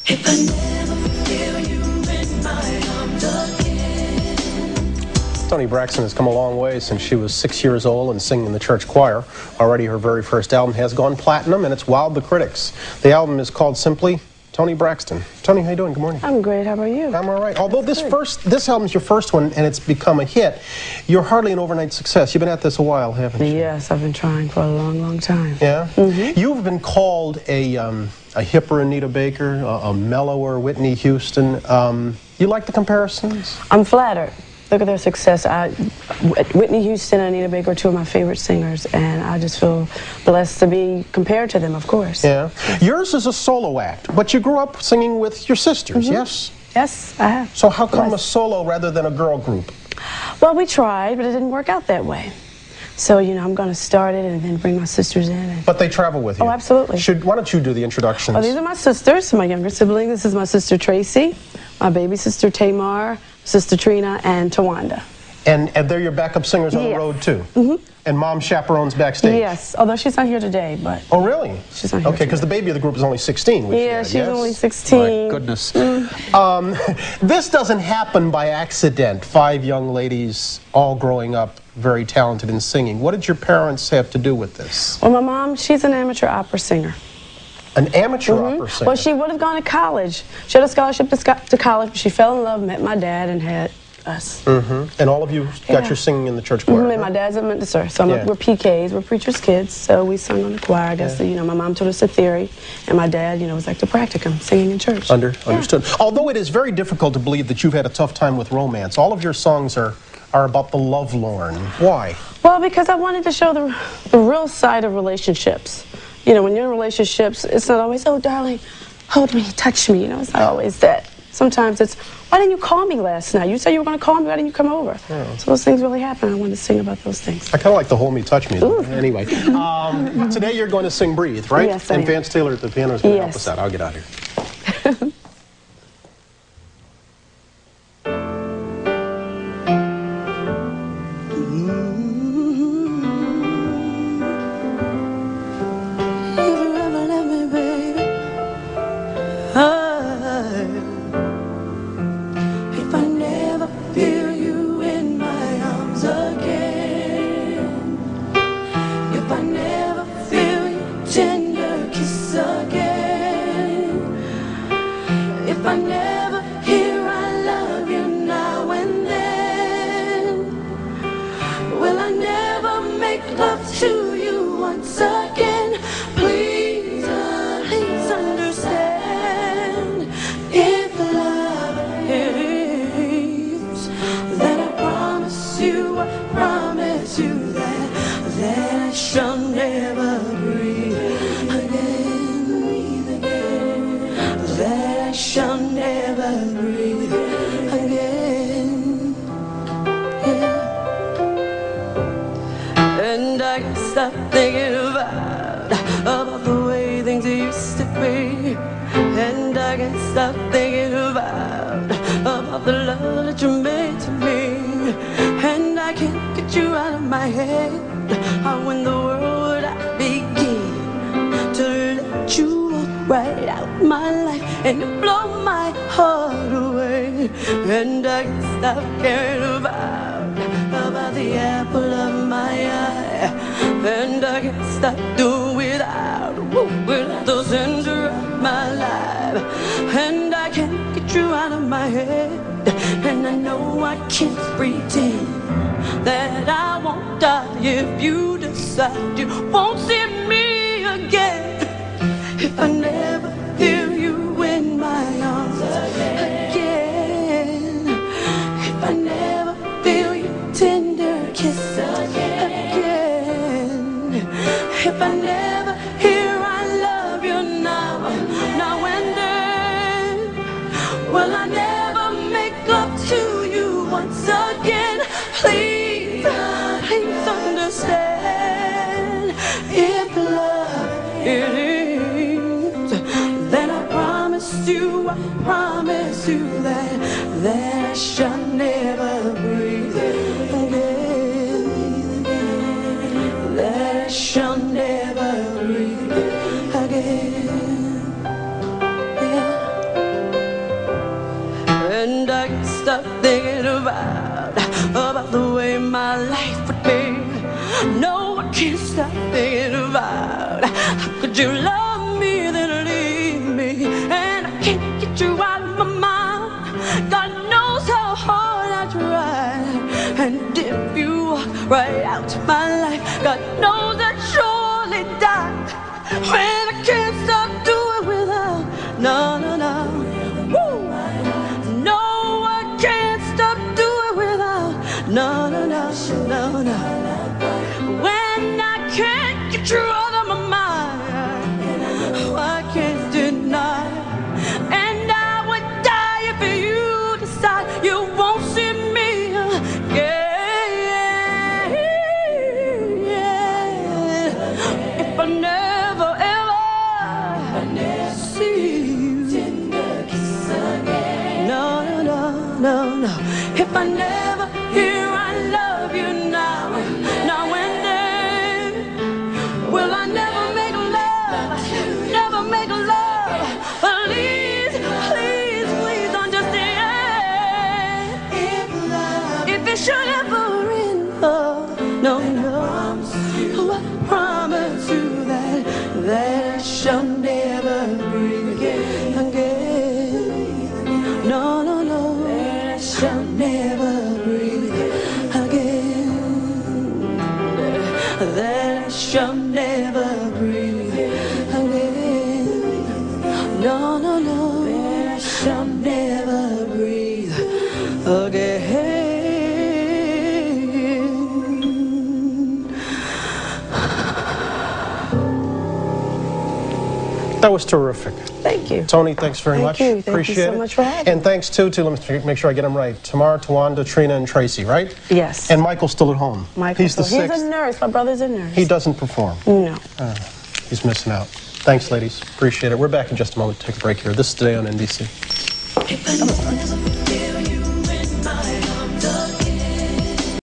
If I never feel you in my arms again. Toni Braxton has come a long way since she was 6 years old and singing in the church choir. Already her very first album has gone platinum and it's wowed the critics. The album is called simply Toni Braxton. Toni, how you doing? Good morning. I'm great. How about you? I'm all right. Although this album's your first one and it's become a hit, you're hardly an overnight success. You've been at this a while, haven't you? Yes, I've been trying for a long, long time. Yeah? You've been called a hipper Anita Baker, a mellower Whitney Houston. You like the comparisons? I'm flattered. Look at their success. Whitney Houston and Anita Baker are two of my favorite singers, and I just feel blessed to be compared to them, of course. Yeah. Yours is a solo act, but you grew up singing with your sisters, yes? Yes, I have. So how come a solo rather than a girl group? Well, we tried, but it didn't work out that way. So, you know, I'm going to start it and then bring my sisters in. But they travel with you? Oh, absolutely. Why don't you do the introductions? Oh, these are my sisters, my younger sibling. This is my sister Tracy, my baby sister Tamar, sister Trina, and Tawanda. And they're your backup singers on the road, too? And mom chaperones backstage? Yes, although she's not here today, but... Oh, really? She's not here Okay, because the baby of the group is only 16. Yeah, she's only 16. My goodness. This doesn't happen by accident. 5 young ladies all growing up very talented in singing. What did your parents have to do with this? Well, my mom, she's an amateur opera singer. An amateur opera singer? Well, she would have gone to college. She had a scholarship to college, but she fell in love, met my dad, and had us. And all of you got your singing in the church choir? And my dad's a minister, so we're PKs, we're preacher's kids, so we sung on the choir. I guess, you know, my mom taught us the theory, and my dad, you know, was like the practicum, singing in church. Understood. Although it is very difficult to believe that you've had a tough time with romance, all of your songs are about the lovelorn. Why? Well, because I wanted to show the real side of relationships. You know, when you're in relationships, it's not always, oh, darling, hold me, touch me. You know, it's not always that. Sometimes it's, why didn't you call me last night? You said you were going to call me. Why didn't you come over? So those things really happen. I wanted to sing about those things. I kind of like the hold me, touch me. Anyway, today you're going to sing Breathe, right? Yes, I am. And Vance Taylor at the piano is going to help us out. I'll get out of here. If I never feel you in my arms again, if I never feel your tender kiss again, if I never hear I love you now and then, will I never make love to you once again? Please, please understand, if love is, then I promise you that I shall never breathe again, that I shall never breathe again, And I can't stop thinking about the way things used to be, and I can't stop thinking about the love that you made to me, and I can't get you out of my head. How in the world would I begin to let you walk right out my life and you blow my heart away? And I can't stop caring about the apple of my eye, and I can't stop doing without the center of my life, and I can't get you out of my head, and I know I can't pretend that I won't die if you decide you won't see me again. If I never feel you in my arms again, if I never feel your tender kiss again, if I never hear I love you now and then, will I never make love to you once again? Please, please understand, if love it is, then I promise you that I shall never breathe again, that I shall never breathe again. Yeah. you love me, then leave me. And I can't get you out of my mind. God knows how hard I try. And if you walk right out of my life, God knows I'd surely die. When I can't stop doing without, no, no, no. Woo! No, I can't stop doing without, no, no, no, no, no. When I can't get you out of my mind, I can't deny. And I would die if you decide you won't see me again. If I never ever see you, no, no, no, no, no. If I never hear I love you now, now and then, will I never make love, never make love? Please, please, please understand. If it should ever end, no, no, I promise you that I shall never breathe again. No, no, no, I shall never breathe again. That I shall never breathe again. No, no, no, that I shall never breathe again. That was terrific. Thank you. Toni, thanks very much. Thank you. Appreciate Thank you so it. much for having me. And thanks too to, let me make sure I get them right, Tamar, Tawanda, Trina, and Tracy, right? Yes. And Michael's still at home. He's the sixth. He's a nurse. My brother's a nurse. He doesn't perform. No. He's missing out. Thanks, ladies. Appreciate it. We're back in just a moment to take a break here. This is Today on NBC.